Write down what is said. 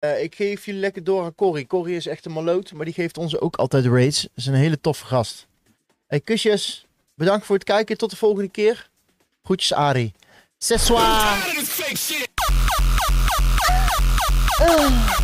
Ik geef jullie lekker door aan Corrie. Corrie is echt een maloot, maar die geeft ons ook altijd raids. Dat is een hele toffe gast. Hey, kusjes. Bedankt voor het kijken. Tot de volgende keer. Groetjes, Arie. Ce soir.